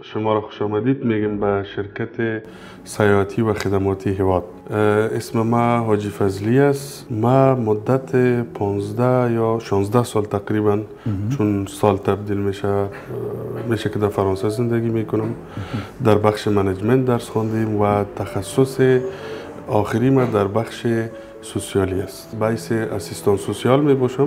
شما را خوش آمدید میگم به شرکت سیاحتی و خدماتی هیواد. اسم ما حاجی فضلی است. ما مدت 15 یا 16 سال تقریبا چون سال تبدیل میشه که در فرانسه زندگی میکنم. در بخش منیجمنت درس خواندیم و تخصص آخری ما در بخش سوسیالی است. باعث اسیستان سوسیال می باشم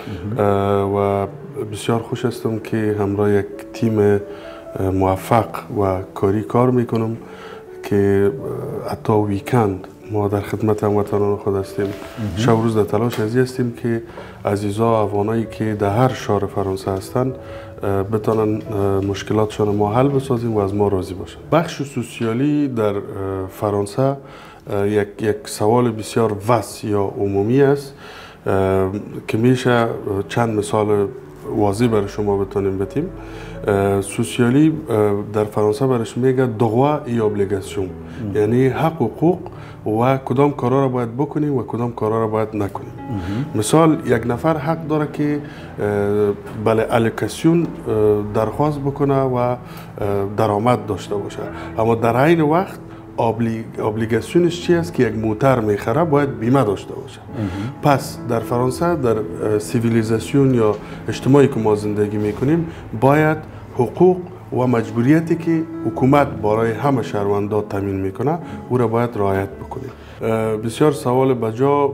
و بسیار خوش هستم که همراه یک تیم موفق و کاری کار میکنم که حتی ویکند ما در خدمت هموطنان خود هستیم. شب روز در تلاش ازی هستیم که عزیزا افغانایی که در هر شهر فرانسه هستند بتونن مشکلاتشان ما حل بسازیم و از ما راضی باشن. بخش سوسیالی در فرانسه یک سوال بسیار وسیع یا عمومی است که میشه چند مثال واضح برای شما بتونیم بتیم. سوسیالی در فرانسه برش میگه دغوا ای ابلیگاسیون، یعنی حق و حقوق و کدام کارا را باید بکنیم و کدام کارا را باید نکنیم. مثال یک نفر حق داره که بله الوکاسیون درخواست بکنه و درآمد داشته باشه، اما در عین وقت ابلیگاسیونش چی است که یک موتر میخره باید بیمه داشته باشه. پس در فرانسه در سیویلیزاسیون یا اجتماعی که ما زندگی میکنیم باید حقوق و مجبوریتی که حکومت برای همه شهروندان تامین میکنه او را باید رعایت بکنیم. بسیار سوال بجا.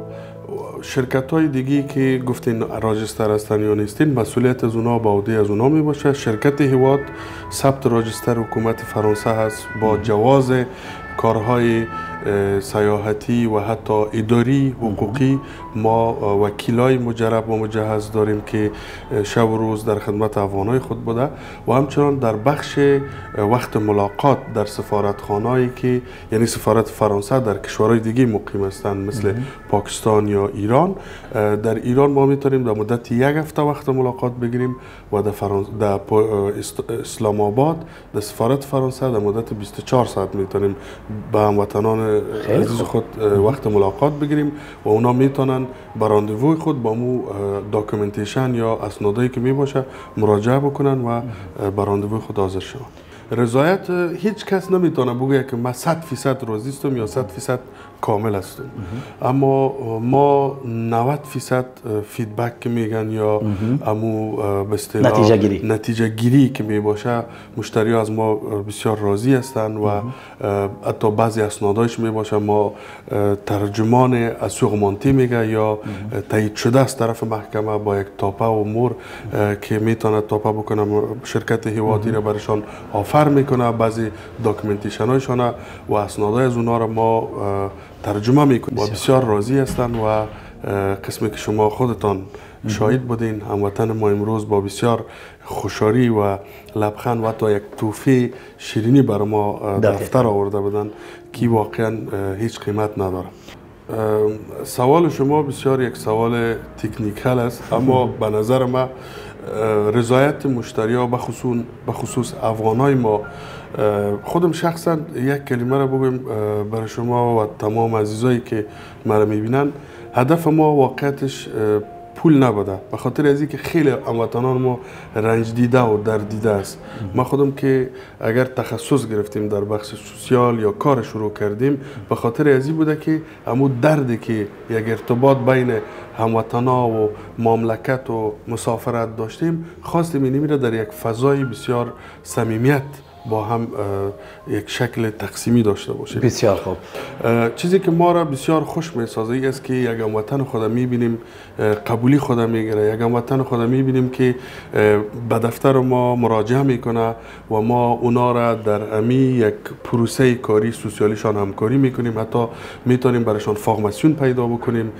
شرکت های دیگی که گفتین راجستر هستن یا نیستین، مسئولیت از اونا با عهده از اونا می باشه. شرکت هیواد ثبت راجستر حکومت فرانسه هست با جواز کارهای سیاحتی و حتی اداری حقوقی. ما وکیلای مجرب و مجهز داریم که شب و روز در خدمت افغانای خود بوده و همچنان در بخش وقت ملاقات در سفارتخانه‌ای که یعنی سفارت فرانسه در کشورهای دیگه مقیم هستند مثل پاکستان یا ایران. در ایران ما میتونیم در مدت 1 هفته وقت ملاقات بگیریم و در اسلام آباد در سفارت فرانسه در مدت 24 ساعت میتونیم با هموطنان عزیز خود وقت ملاقات بگیریم و اونا میتونن به راندووی خود با مو داکومنتیشن یا اسنادایی که می باشه مراجعه بکنن و به راندووی خود حاضر شون. رضایت هیچ کس نمیتونه بگه که من 100% راضی هستم یا 100% کامل هستم، اما ما 90% فیدبک که میگن یا امو به اصطلاح نتیجه گیری که می باشه مشتری از ما بسیار راضی هستند و حتی بعضی اسنادایش می باشه ما ترجمان اسورمانتی میگه یا تایید شده از طرف محکمه با یک تاپه و مور که میتونه تاپه بکنه شرکت هیوادی را برشان آفر میکنه. بعضی داکومنتیشن هایشان و اسنادای از اونها را ما ترجمه میکنیم و بسیار راضی هستند و قسمی که شما خودتان شاهد بودین هموطن ما امروز با بسیار خوشحالی و لبخند و حتی یک توفیق شیرینی برای ما دفتر آورده بودن که واقعا هیچ قیمت نداره. سوال شما بسیار یک سوال تکنیکال است، اما به نظر ما رضایت مشتری ها بخصوص افغانای ما، خودم شخصا یک کلمه را بگم برای شما و تمام عزیزایی که مرا میبینن، هدف ما واقعیتش پول نبوده، به خاطر از اینکه خیلی هموطنان ما رنج دیده و درد دیده است. ما خودم که اگر تخصص گرفتیم در بخش سوسیال یا کار شروع کردیم به خاطر از این بوده که همون دردی که یک ارتباط بین هموطنا و مملکت و مسافرت داشتیم خواستیم اینی را در یک فضای بسیار صمیمیت با هم یک شکل تقسیمی داشته باشیم. بسیار خوب. چیزی که ما را بسیار خوش میسازه است که یک هموطن خود میبینیم قبولی خود میگیره، یک هموطن خود میبینیم که به دفتر ما مراجعه میکنه و ما اونا را در امی یک پروسه کاری سوسیالیشان همکاری میکنیم، حتی میتونیم برایشان فارماسیون پیدا بکنیم.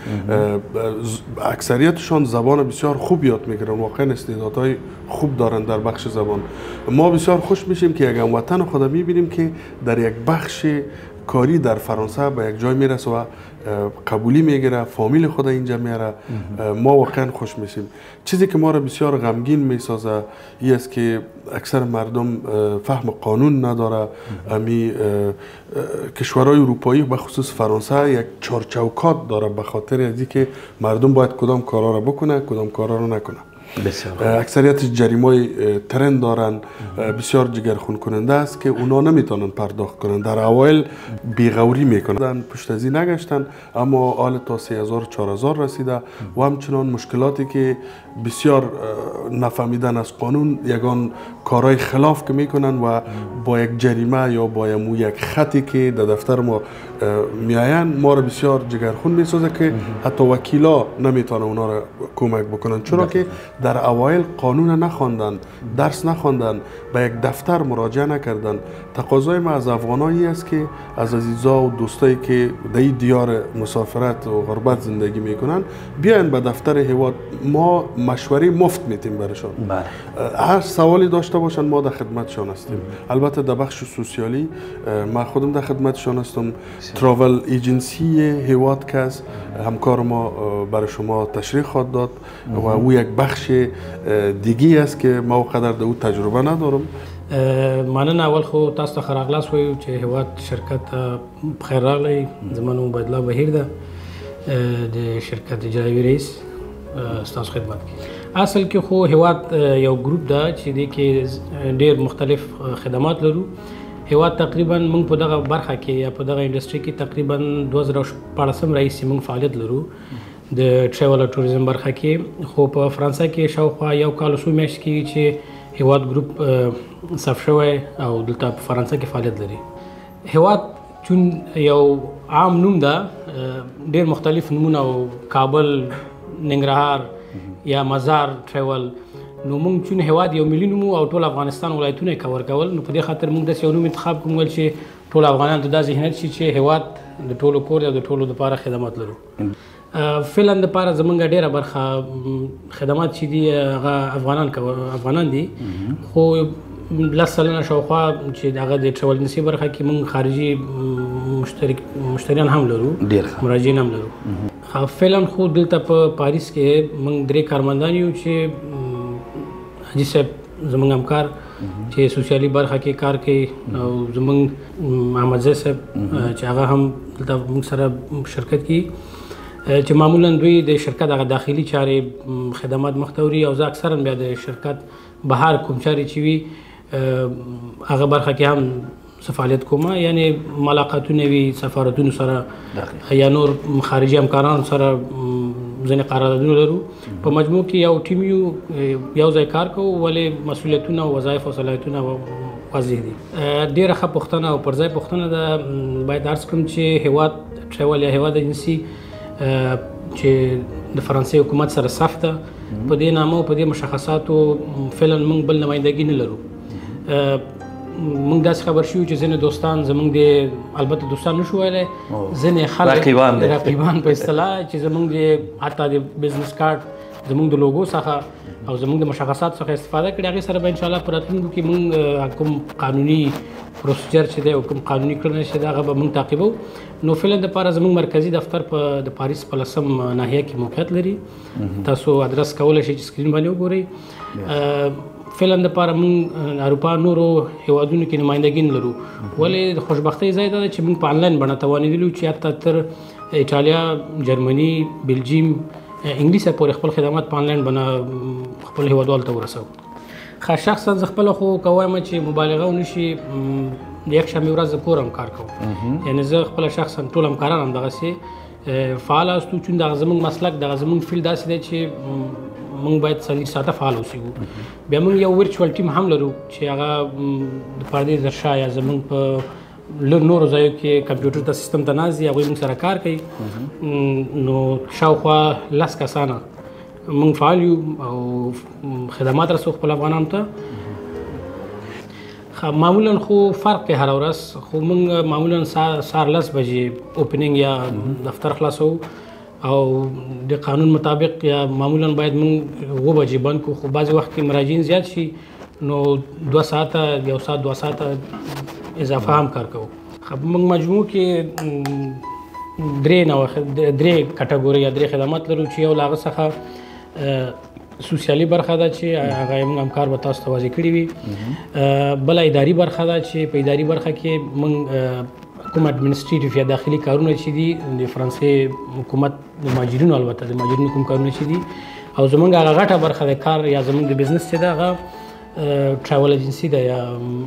اکثریتشان زبان بسیار خوب یاد میگیرن، واقعا استعدادهای خوب دارن در بخش زبان. ما بسیار خوش میشیم که یک هموطن خود میبینیم که در یک بخش کاری در فرانسه به یک جای میرسه و قبولی میگیره، فامیل خود اینجا میاره. ما واقعا خوش میشیم. چیزی که ما را بسیار غمگین میسازه این است که اکثر مردم فهم قانون نداره. امی کشورهای اروپایی به خصوص فرانسه یک چارچوکات داره به خاطر از اینکه مردم باید کدام کارا را بکنه کدام کارا را نکنه. اکثریت جریمه‌های ترند دارن، بسیار جگرخون کننده است که اونا نمیتونن پرداخت کنن. در اوایل بیغوری میکنن، پشت از این نگشتن، اما حال تا 3000 4000 رسیده و همچنان مشکلاتی که بسیار نفهمیدن از قانون یگان کارهای خلاف که میکنن و با یک جریمه یا با یک خطی که در دفتر ما میاین ما را بسیار جگرخون میسازه که حتی وکیلا نمیتونه اونا را کمک بکنن، چرا که در اوایل قانون نخواندن، درس نخواندن، به یک دفتر مراجعه نکردن. تقاضای ما از افغانایی است که از عزیزا و دوستایی که در این دیار مسافرت و غربت زندگی میکنن بیاین به دفتر هیواد، ما مشوره مفت میتیم برشان. هر سوالی داشته باشن ما در خدمتشان هستیم. البته در بخش سوسیالی ما خودم در خدمتشان هستم. تراول ایجنسی هیواد که از همکار ما برای شما تشریح خواهد داد و او یک بخش دیگی است که ما قدر در او تجربه ندارم. مننه. اول خو تاسو ته ښه راغلاست وایو چې هیواد شرکت بخیر راغلی. زما نوم عبیدالله بهیر ده، د شرکت اجرایي رئیس ستاسو خدمت کې. اصل کې خو هیواد یو ګروپ ده چې دې کې ډېر مختلف خدمات لرو. هیواد تقریبا موږ په دغه برخه کې یا په دغه انډسټري کې تقریبا 2014 راهیسې موږ فعالیت لرو د ټریول او ټوریزم برخه کې. خو په فرانسه کې شاوخوا یو کال څو میاشتې کېږي چې هیواد ګروپ صف شوی او دلته په فرانسه کې فعالیت لري. هیواد چون یو عام نوم ده، ډېر مختلف نومونه او کابل، ننګرهار یا مزار ټریول، نو موږ چون هیواد یو ملي نوم او ټول افغانستان ولایتونه یې کور کول، نو په دې خاطر موږ داسې یو نوم انتخاب کوم چې ټول افغانان ته دا ذهنیت شي چې هیواد د ټولو کور یا د ټولو دپاره خدمات لرو. فعلا دپاره زمونږ ډېره برخه خدمات چې دي هغه افغانان دي، خو 10 سلنه شاوخوا چې هغه د ټریول ایجنسي برخه کې موږ خارجي مشتریان هم لرو، مراجعین هم لرو. فعلا خو دلته په پاریس کې موږ 3 کارمندان یو چې حاجي صاحب زمونږ همکار چې سوسیالي برخه کې کار کوي، او زمونږ محمدزی صاحب چې هغه هم دلته موږ سره شرکت کوي، چې معمولا دوی د شرکت هغه داخلي چارې خدمات مخته وړي، او زه اکثرا بیا د شرکت بهر کوم چارې چې وي هغه برخه کې هم فعالیت کوم، یعنی ملاقاتونه وي سفارتونو سره یا نور خارجي همکارانو سره ځینې قراردادونه لرو. په مجموع کې یو ټیم یو ځای کار کوو، ولې مسؤلیتونه او وظایف او صلاحیتونه واضح دي. ډېره ښه پوښتنه او پر ځای پوښتنه ده. باید عرض کړم چې هیواد ټریول یا هیواد ایجنسي چې د فرانسې حکومت سره صف ده، په دې نامه او په دې مشخصاتو فعلا موږ بل نمایندګي نه لرو. موږ داسې خبر شوي چې ځینې دوستان زموږ د البته دوستان نشو ویلی، ځینې خلک رقیبان په اصطلاح چې زموږ د حتی د بزنس کارت زموږ د لوګو څخه او زموږ د مشخصات څخه استفاده کړي، هغې سره به انشاءالله په راتلونکو کې موږ کوم قانوني پروسیجر چې دی او کوم قانوني کړنې چې دی هغه به موږ تعقیبو. نو فعلا دپاره زموږ مرکزي دفتر د پاریس په 10 ناحیه کې موقعیت لري. تاسو ادرس کولی شئ چې سکرین باندې وګورئ. فعلا دپاره موږ اروپا نورو هیوادونو کې نمایندګي نه لرو، ولې د خوشبختۍ ځای دا ده چې موږ په آنلاین بڼه توانېدلي چې حتی تر ایټالیا، جرمني، بلجیم، انګلیس پورې خپل خدمات په آنلاین بڼه خپل هیوادوالو ته ورسوو. شخصا زه خپله خو که وایم چې مبالغه ونه شي، د یکشنبې ورځ د کور هم کار کوم، یعنې زه خپله شخصا ټول همکاران هم دغسې فعال هستو، چون دغه زموږ مسلک دغه زموږ فیلډ داسې دی چې موږ باید 40 ساعته فعال اوسېږو. بیا موږ یو ورچوال ټیم هم لرو چې هغه د پردې تر شا یا زموږ په نورو ځایو کې کمپیوټر ته سیستم ته ناست دي، هغوی موږ سره کار کوي. نو شاوخوا 10 کسانه موږ فعال یو او خدمات رسو خپل افغانانو ته. معمولا خو فرق کوي هره ورځ، خو موږ معمولا سهار 10 بجې اوپننګ یا دفتر خلاصوو، او د قانون مطابق یا معمولا باید موږ 7 بجې بند کړو، خو بعضې وخت کې مراجعین زیات شي نو 2 ساعته 1 ساعت 2 ساعته اضافه هم کار کوو. موږ مجموع کې 3 کټګورۍ یا 3 خدمات لرو چې یو له هغه څخه سوسیالي برخه ده چې هغه موږ همکار به تاسو ته واضح کړي وي. بله اداري برخه ده چې په اداري برخه کې موږ کوم اډمنسټریټیو یا داخلي کارونه چې دي د فرانسې حکومت د مهاجرینو، البته د مهاجرینو کوم کارونه چې دي او زمونږ هغه غټه برخه د کار یا زمونږ د بزنس چې ده هغه ټراول ایجنسي ده یا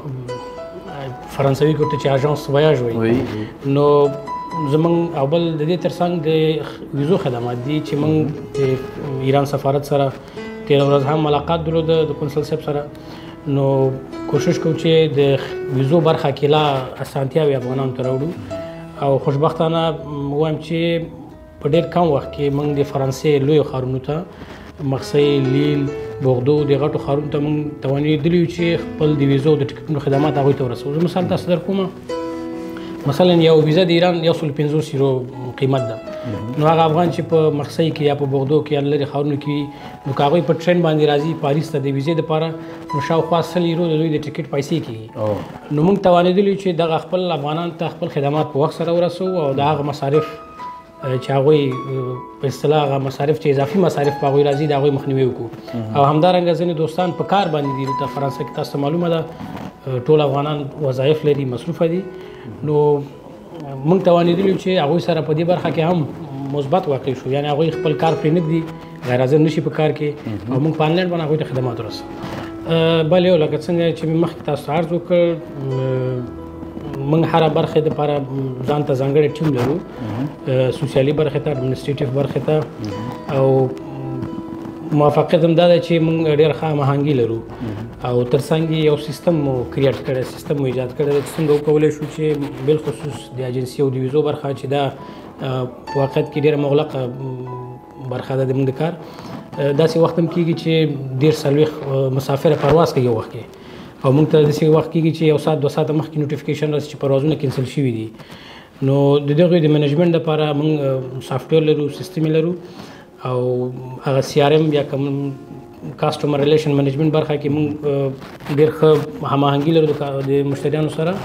فرانسوي کې ورته چې اژانس ویاژ وایي. نو زمونږ او بل د دې ترڅنګ د ویزو خدمات دي چې موږ د ایران سفارت سره تېره ورځ هم ملاقات درلوده د قونسل صاحب سره. نو کوشش کوو چې د ویزو برخه کې لا اسانتیاوې افغانانو ته راوړو او خوشبختانه وایم چې په ډېر کم وخت کې موږ د فرانسې لویو ښارونو ته مارسی، لیل، بوغدو د غټو ښارونو ته موږ توانېدلي یو چې خپل د ویزو د ټکټونو خدمات هغوی ته ورسوو. زه مثال تاسو درکوم، مثلا یو ویزا د ایران 150 یورو قیمت ده. نو هغه افغان چې په مارسی کې یا په بوغدو کې یا لرې ښارونو کې نو که هغوی په ټرین باندې راځي پاریس ته د ویزې دپاره نو شاوخوا 100 یورو د دوی د ټکټ پیسې کېږي. نو موږ توانېدلي چې دغه خپل افغانانو ته خپل خدمات په وخت سره ورسوو او د هغه مصارف چې هغوی په اصطلاح هغه مصارف چې اضافي مصارف په هغوی راځي د هغوی مخنیوی وکړو. او همدارنګه ځینې دوستان په کار باندې دي دلته فرانسه کې، تاسو ته معلومه ده ټول افغانان وظایف لري، مصروفه دي. نو موږ توانېدلي چې هغوی سره په دې برخه کې هم مثبت واقع شو، یعنې هغوی خپل کار پرې نه ږدي، غیر حاضر نشي په کار کې او موږ په آنلاین باندې هغوی ته خدمات ورسوو. بل یو لکه څنګه چې مې مخکې تاسو ته عرض وکړ، موږ هره برخې دپاره ځان ته ځانګړی ټیم لرو، سوسیالي برخې ته، اډمنسټریټیف برخې ته، او موافقت هم دا ده چې موږ ډېر ښه هماهنګي لرو او ترڅنګ یو سیستم مو کریټ کړی، سیستم مو ایجاد کړی چې څنګه وکولی شو چې بالخصوص د ایجنسي او د ویزو برخه چې دا په واقعیت کې ډېره مغلقه برخه ده د موږ د کار. داسې وخت هم کېږي چې 1.40 مسافر پرواز کوي یو وخت کې، او موږ ته داسې وخت کېږي چې 1 ساعت 2 ساعته مخکې نوټیفیکیشن راسي چې پروازونه کینسل شوي دي. نو د دغوی د منیجمنټ دپاره موږ سافټویر لرو، سیستم لرو، او هغه CRM یا کوم کاسټمر ریلیشن منیجمنټ برخه کې موږ ډېر ښه هماهنګي لرو د مشتریانو سره.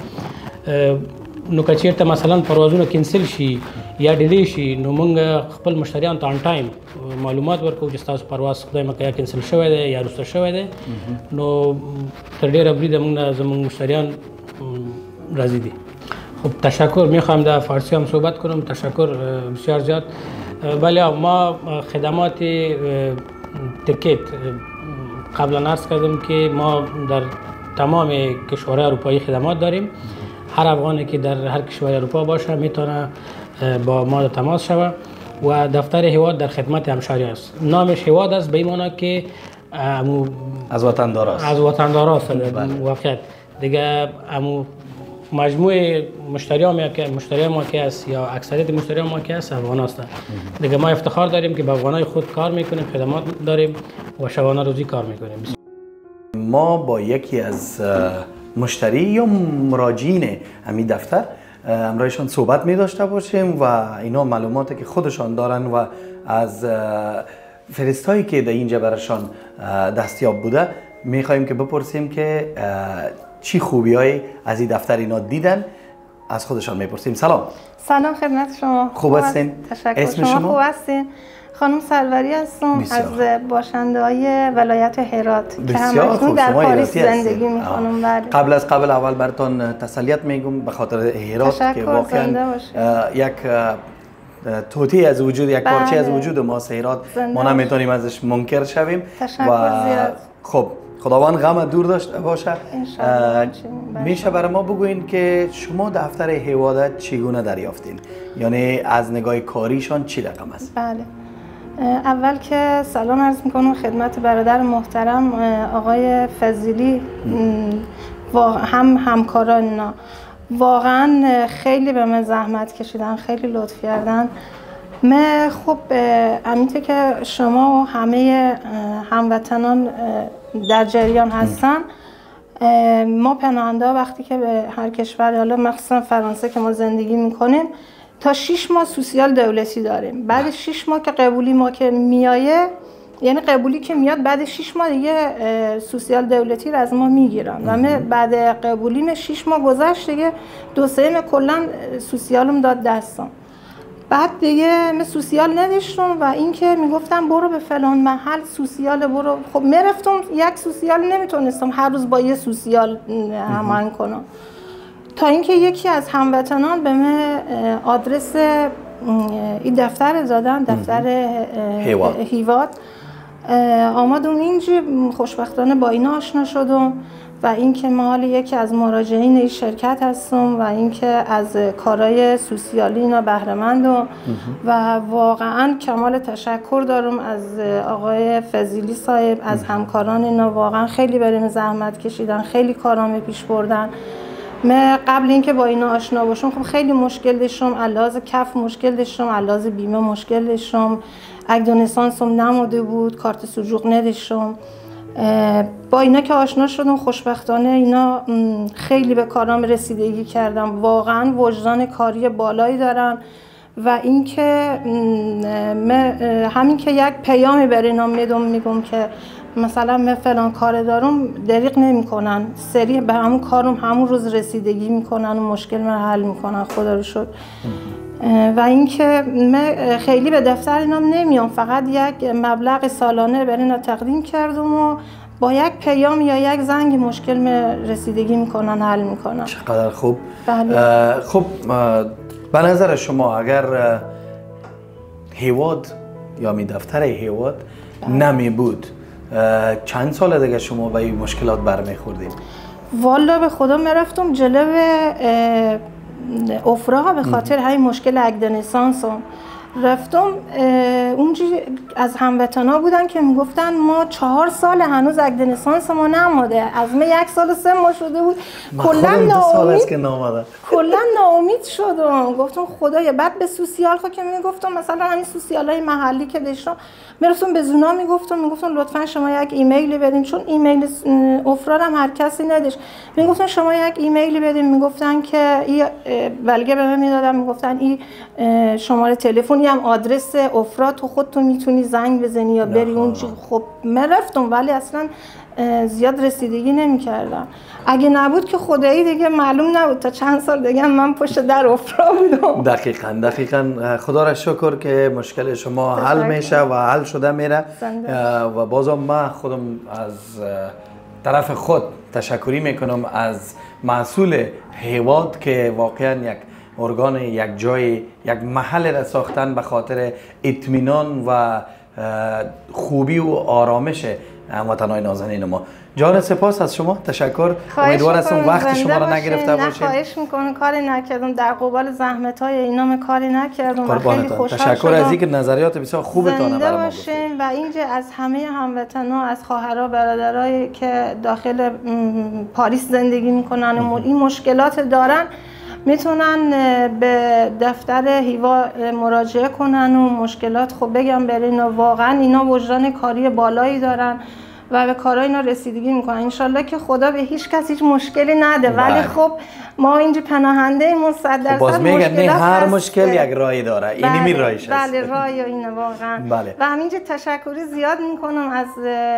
نو که چېرته مثلا پروازونه کینسل شي یا ډیلی شي نو موږ خپل مشتریانو ته آن ټایم معلومات ورکوو چې ستاسو پرواز خدای مکړه یا کینسل شوی دی یا وروسته شوی دی. نو تر ډېره بریده موږ نه زموږ مشتریان راضي دي. خب تشکر، میخوام در فارسی هم صحبت کنم. تشکر بسیار زیاد. بله، ما خدمات تکت قبلا عرض کردم که ما در تمام کشورهای اروپایی خدمات داریم. هر افغانی که در هر کشور اروپا باشه میتونه با ما تماس شود و دفتر هیواد در خدمت همشهری است. نامش هیواد است به این معنی که از وطندار است. از وطندار است واقعیت دیگه. مجموع مشتریان ما که است یا اکثریت مشتریان ما که است افغان هستند. دیگه ما افتخار داریم که با افغانای خود کار میکنیم، خدمات داریم و شبانه روزی کار میکنیم. ما با یکی از مشتری یا مراجعین همین دفتر همراهشان صحبت می داشته باشیم و اینا معلوماتی که خودشان دارن و از فرستایی که در اینجا براشان دستیاب بوده میخوایم که بپرسیم که چی خوبیایی از این دفتر اینا دیدن. از خودشان میپرسیم. سلام. سلام خدمت شما. خوب هستین؟ تشکر. اسم شما خوب هستین؟ خانم سروری هستم از باشنده های ولایت هرات که همکنون در پاریس زندگی میکنم. قبل از قبل اول براتون تسلیت میگم به خاطر هرات که واقعا یک توتی از وجود، یک پارچه از وجود ماست هرات. ما نمیتونیم ازش منکر شویم و خب خداوند غم دور داشته باشه. میشه برای ما بگوین که شما دفتر هیواد چگونه دریافتین؟ یعنی از نگاه کاریشان چی رقم است؟ بله، اول که سلام عرض میکنم خدمت برادر محترم آقای فضیلی و همکاران. واقعا خیلی به من زحمت کشیدن، خیلی لطف کردن. من خب همینطور که شما و همه هموطنان در جریان هستن، ما پناهنده وقتی که به هر کشور، حالا مخصوصا فرانسه که ما زندگی میکنیم، تا 6 ماه سوسیال دولتی داریم. بعد 6 ماه که قبولی ما که میایه، یعنی قبولی که میاد بعد 6 ماه دیگه سوسیال دولتی رو از ما میگیرن و من بعد قبولیم 6 ماه گذشت دیگه 2/3 کلا سوسیالم داد دستم. بعد دیگه من سوسیال نداشتم و اینکه میگفتم برو به فلان محل سوسیال برو. خب میرفتم یک سوسیال نمیتونستم هر روز با یه سوسیال هماهنگ کنم، تا اینکه یکی از هموطنان به من آدرس این دفتر دادن، دفتر هیواد. آمدم اینجا خوشبختانه با اینا آشنا شدم و اینکه ما حالا یکی از مراجعین این شرکت هستم و اینکه از کارهای سوسیالی اینا بهره مندم و واقعا کمال تشکر دارم از آقای فضیلی صاحب، از همکاران اینا. واقعا خیلی بریم زحمت کشیدن، خیلی کارامه پیش بردن. من قبل اینکه با اینا آشنا باشم خب خیلی مشکل داشتم، علاوه کف مشکل داشتم، علاوه بیمه مشکل داشتم، اگدونسانسم نموده بود، کارت سوجوق نداشتم. با اینا که آشنا شدم خوشبختانه اینا خیلی به کارام رسیدگی کردم، واقعا وجدان کاری بالایی دارن و اینکه همین که یک پیامی بر اینا میگم که مثلا من فلان کار دارم دریغ نمیکنن، سریع به همون کارم همون روز رسیدگی میکنن و مشکل من حل میکنن، خدا رو شکر. و اینکه من خیلی به دفتر اینا نمیام، فقط یک مبلغ سالانه برای اینا تقدیم کردم و با یک پیام یا یک زنگ مشکل من رسیدگی میکنن، حل میکنن. چقدر خوب. بله. خب به نظر شما اگر هیواد یا می دفتر هیواد نمی بود چند سال دیگه شما به این مشکلات برمیخوردیم؟ والا به خدا میرفتم جلو افراها به خاطر همین مشکل اگدنسانسم رفتم. اونجا از هموطنا بودن که میگفتن ما 4 سال هنوز اگدنسانس ما نماده، از ما 1 سال و 3 ماه شده بود. کلا ناامید شدم، گفتم خدایا. بعد به سوسیال که میگفتم مثلا همین سوسیالای محلی که داشتم میرفتم به زونا میگفتم لطفا شما یک ایمیلی بدین، چون ایمیل افراد هم هر کسی نداشت. میگفتن شما یک ایمیلی بدین، میگفتن که این بلگه به من میدادن، میگفتن این شماره تلفنی هم آدرس افراد تو خودتون میتونی زنگ بزنی یا بری اونجا. خب من رفتم ولی اصلا زیاد رسیدگی نمی‌کردم. اگه نبود که خدایی دیگه معلوم نبود تا چند سال دیگه من پشت در افرا بودم. دقیقاً خدا را شکر که مشکل شما حل میشه و حل شده میره و بازم من خودم از طرف خود تشکری میکنم از مسئول هیواد که واقعا یک ارگان، یک جای، یک محل را ساختن به خاطر اطمینان و خوبی و آرامش هموطنان نازنین ما. جان سپاس از شما، تشکر. امیدوار هستم وقت شما را نگرفته باشیم. خواهش میکنم، کاری نکردم در قبال زحمت‌های اینا، کاری نکردم و خیلی خوشحال تشکر از اینکه نظریات بسیار خوبتون برای ما گفتین. و اینجا از همه هموطنا، از خواهرها برادرایی که داخل پاریس زندگی میکنن و این مشکلات دارن میتونن به دفتر هیوا مراجعه کنن و مشکلات خب بگم برین و واقعا اینا وجدان کاری بالایی دارن و به کارهای اینا رسیدگی میکنن. انشالله که خدا به هیچ کس هیچ مشکلی نده. ولی خب ما اینجا پناهنده ایمون 100% باز میگن نه هر مشکل یک راهی داره. اینی می راهیش هست. بله راهی اینه واقعا. و همینجا تشکری زیاد میکنم از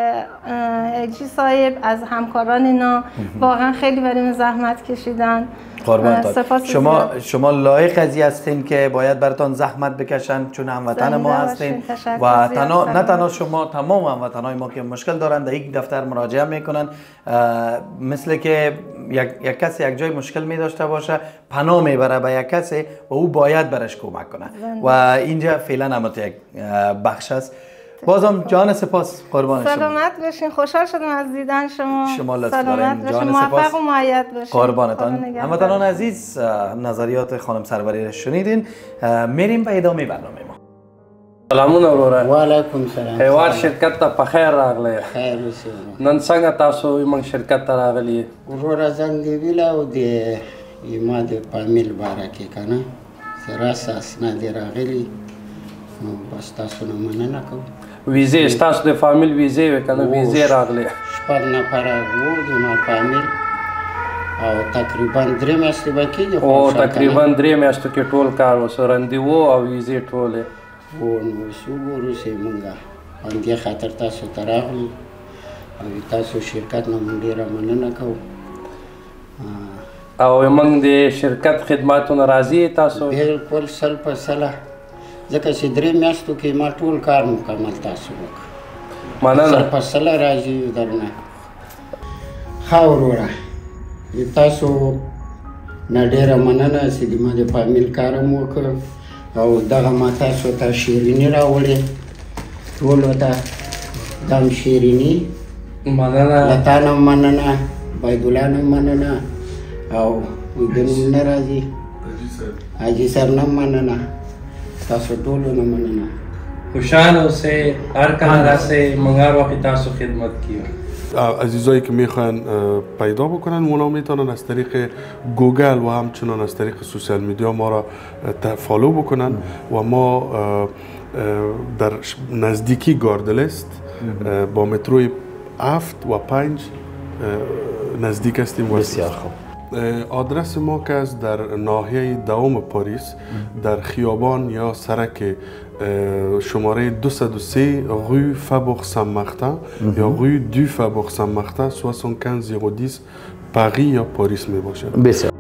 اجی صاحب، از همکاران اینا، واقعا خیلی بریم زحمت کشیدن. شما لایق قضیه هستین که باید براتون زحمت بکشن، چون هموطن ما هستین و نه تنها شما، تمام هموطنای ما که مشکل دارن در یک دفتر مراجعه میکنن. مثل که یک کسی یک جای مشکل می داشته باشه، پناه میبره به یک کسی و او باید برش کمک کنه و اینجا فعلا هم یک بخش است. بازم جان سپاس، قربان شما. سلامت باشین، خوشحال شدم از دیدن شما. شما لطف دارین، جان سپاس، موفق و مؤید باشین. قربانتان. هموطنان عزیز، نظریات خانم سروری را شنیدین. میریم به ادامه برنامه ما. سلامونه وروره. وعلیکم سلام. هیواد شرکت ته په خیر راغلی. خیر اوسئ. نن څنګه تاسو موږ شرکت ته راغلي؟ وروره زنګ دې ویله او ما د فامیل باره کې که نه سره اساس نه دې راغلي، نو بس تاسو نه مننه کوم. ویزې ستاسو د فامیل ویزې وې که نه ویزې راغلې؟ 6 نفره وو زما فامیل او تقریبا 3 میاشتې به کېږي. او تقریبا 3 میاشتو کې ټول کار وسو، رندیو او ویزې ټولې. نو اوس وګورو چې مونږ همدې خاطر تاسو ته راغلو او تاسو شرکت نه مونږ ډېره مننه کوو. او موږ د شرکت خدماتونه راضي تاسو؟ بالکل 100%، ځکه چې 3 میاشتو کې ما ټول کار مکمل تاسو وکړ. مننه. 100% راضي یو درنه. ښه وروره، تاسو نه ډېره مننه چې ما د فامیل کار هم وکړ او دغه ما تاسو ته شیریني راوړې ټولو ته دم شیرینی مننه لطانم مننه بایدولانم مننه او دنم نرازی حاجی سرنم مننه تاسو ټولو نه مننه خوشحال اوسئ هر کله راسئ موږ هر وخت تاسو خدمت کیو عزیزایی که میخوان پیدا بکنن اونا میتونن از طریق گوگل و همچنان از طریق سوشال میدیا ما را فالو بکنن و ما در نزدیکی گاردلست با متروی 7 و 5 نزدیک هستیم. بسیار خوب. آدرس ما که است در ناحیه دوم پاریس در خیابان یا سرک شماره 203 روی فابوغ سن مارتن یا روی دو فابوغ سن مارتن 75010 پاریس یا پاریس می باشه. بسیار